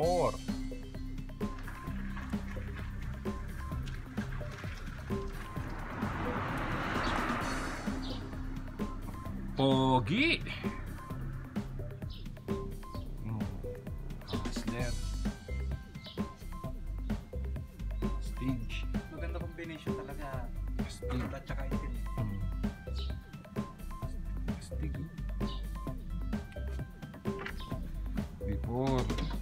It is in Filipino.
4. Pogi. Hustler. Stage. Maganda combination talaga. Stage. At saka itim. Stage. Before.